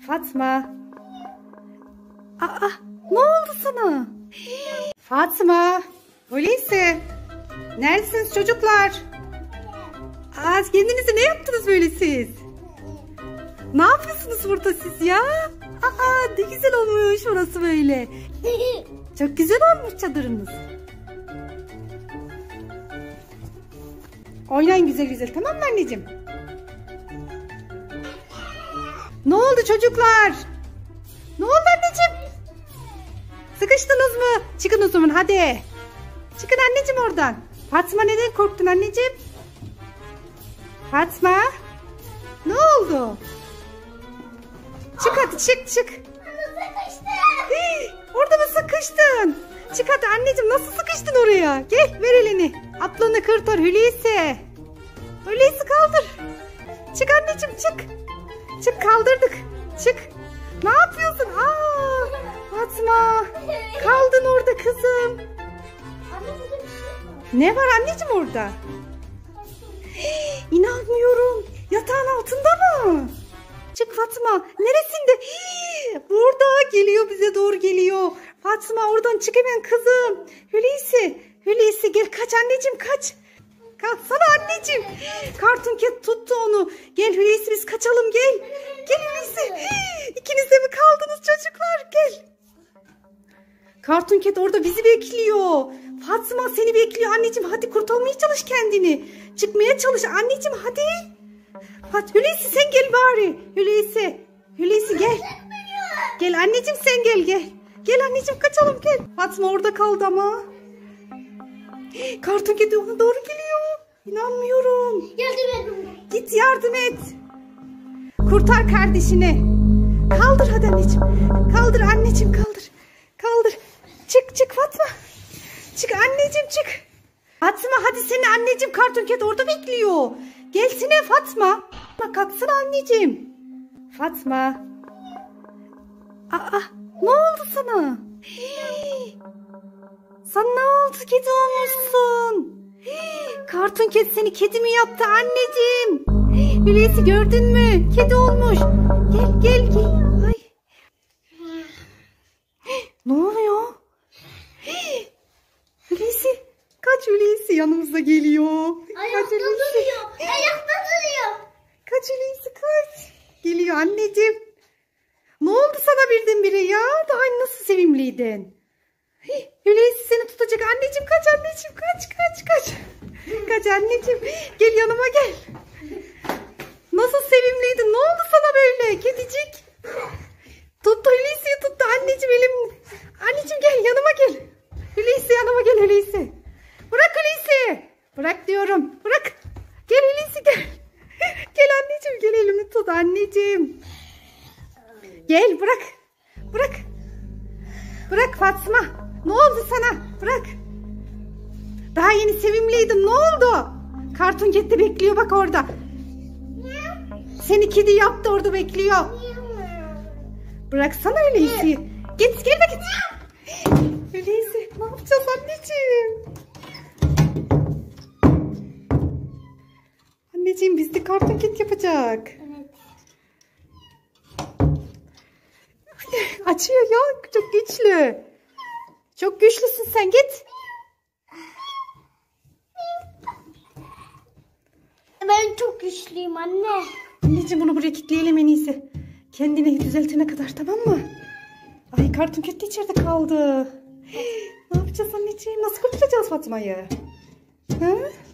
Fatma. Aa, ne oldu sana? Fatma. Hulusi. Neredesiniz çocuklar? Aa, kendinize ne yaptınız böyle siz? Ne yapıyorsunuz burada siz ya? Aa, ne güzel olmuş orası böyle. Çok güzel olmuş çadırınız. Oynayın güzel güzel, tamam mı anneciğim? Ne oldu çocuklar? Ne oldu anneciğim? Sıkıştınız mı? Çıkın o zaman hadi. Çıkın anneciğim oradan. Fatma, neden korktun anneciğim? Fatma. Ne oldu? Çık hadi, çık. Orada mı sıkıştın? Çık hadi anneciğim, nasıl sıkıştın oraya? Gel, ver elini. Atlanı kurtar Hulusi. Hulusi kaldır. Çık anneciğim, çık. Çık, kaldırdık. Çık. Ne yapıyorsun? Aa, Fatma. Kaldın orada kızım. Ne var anneciğim orada? İnanmıyorum. Yatağın altında mı? Çık Fatma. Neresinde? Burada geliyor, bize doğru geliyor. Fatma, oradan çık hemen kızım. Hulusi gel, kaç anneciğim, kaç. Kalksana anneciğim. Cartoon Cat tuttu onu. Gel Hulusi, biz kaçalım, gel. Gel Hulusi. İkiniz de mi kaldınız çocuklar? Gel. Cartoon Cat orada bizi bekliyor. Fatma seni bekliyor anneciğim. Hadi kurtarmaya çalış kendini. Çıkmaya çalış anneciğim, hadi. Hulusi sen gel bari. Hulusi gel. Gel anneciğim, sen gel. Gel anneciğim, kaçalım gel. Fatma orada kaldı ama. Cartoon Cat ona doğru geliyor. İnanmıyorum. Yardım et. Git yardım et. Kurtar kardeşini. Kaldır hadi anneciğim. Kaldır anneciğim, kaldır. Çık Fatma. Çık anneciğim, çık. Fatma hadi, seni anneciğim, Cartoon Cat orada bekliyor. Gelsene Fatma. Kalksana anneciğim. Fatma. Aa, ne oldu sana? Sana ne oldu? Kedi olmuşsun. Cartoon Cat seni kedi mi yaptı anneciğim? Hulusi gördün mü? Kedi olmuş. Gel. Ay. Ne oluyor? Hulusi. Kaç Hulusi, yanımıza geliyor. Ayakta duruyor. Kaç Hulusi, kaç. Geliyor anneciğim. Ne oldu sana birdenbire ya? Daha nasıl sevimliydin? Hulusi seni tutacak anneciğim, kaç anneciğim, kaç. Kaç anneciğim, gel yanıma gel. Nasıl sevimliydin, ne oldu sana böyle kedicik? Tuttu Hulusi'yi, tuttu anneciğim elim. Anneciğim gel yanıma gel. Hulusi yanıma gel Hulusi. Bırak Hulusi. Bırak diyorum, bırak. Gel Hulusi gel. Gel anneciğim, gel elimi tut anneciğim. Gel, bırak. Bırak Fatma. Ne oldu sana? Bırak. Daha yeni sevimliydin. Ne oldu? Cartoon Cat de bekliyor bak orada. Seni kedi yaptı, orada bekliyor. Bıraksana Hulusi'yi. Git. Hulusi, ne yapacağız anneciğim? Anneciğim, biz de Cartoon Cat yapacak. Evet. Açıyor ya, çok güçlü. Çok güçlüsün sen, git. Ben çok güçlüyüm anne. Anneciğim, bunu buraya kilitleyelim en iyisi. Kendini düzeltene kadar, tamam mı? Ay, Cartoon Cat de içeride kaldı. Ne yapacağız anneciğim? Nasıl kurtaracağız Fatma'yı? Ha?